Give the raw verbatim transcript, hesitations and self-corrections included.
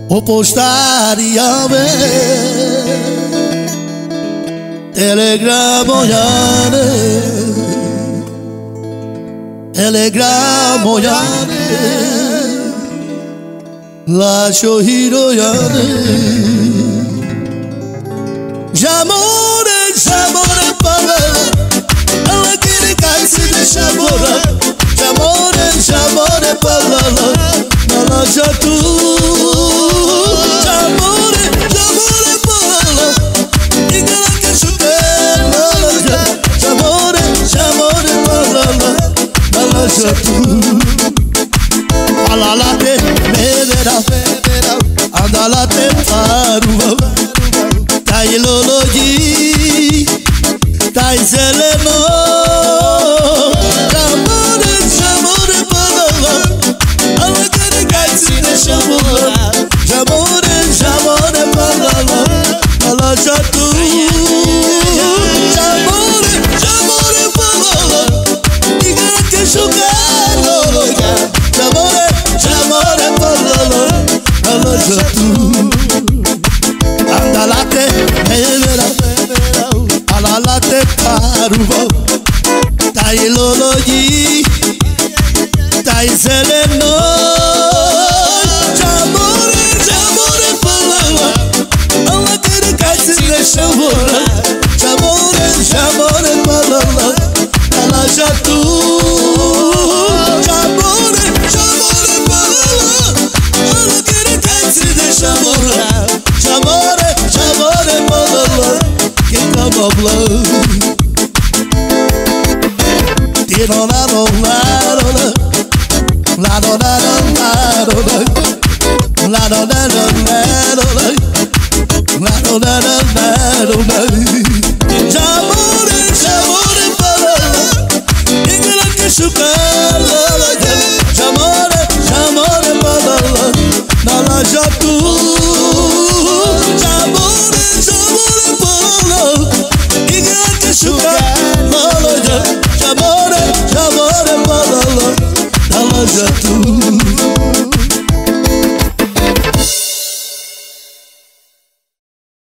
o postaria me telegramo yane telegramo yane la shohiro yane jamore jamore pala ala kiri kaisi de shamora jamore jamore pala la jatu jamore jamore pala igala ke shukela jamore jamore pala la jatu alala te medera andala te paru tai loloji tai zeleno jamore jamore pala jamore jamore palala ala jatu jamore jamore palala diga ke shugalo jamore jamore palala ala jatu andalate mevera alalate paruvo tai loloji tai zeleno Jamore, jamore, palala, ala jatu. Jamore, jamore, palala, ala kere kaisi de jamora. Jamore, jamore, palala, que cababla. Tiro la do la do la, la do la do la do la, la do la do la do la. La do la la la do la, jamore jamore palala, igala ke shukala jamore jamore palala, la jatu jamore jamore palala, igala ke shukala jamore jamore palala, la jatu.